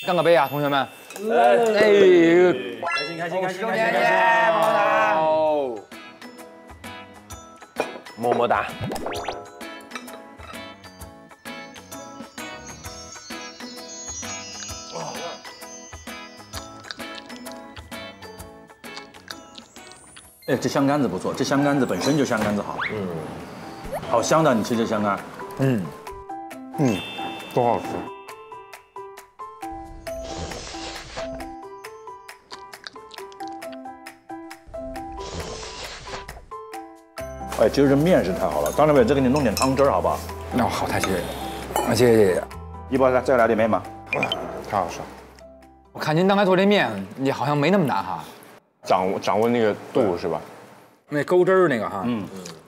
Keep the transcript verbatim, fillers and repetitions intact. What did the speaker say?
干个杯啊，同学们！ 哎， 开心开心开心开心开心！ 哦，么么哒！ 哎，这香干子不错，这香干子本身就香干子好。嗯，好香的，你吃这香干。 嗯，嗯，多好吃。 哎，其实这面是太好了。张大伟，再给你弄点汤汁儿，好不好？ 那好，太谢谢，啊谢谢谢谢。 一博，再再来点面吧。 太好吃了， 我看您刚才做这面也好像没那么难哈， 掌握掌握那个度是吧？ 那勾汁儿那个哈， 嗯，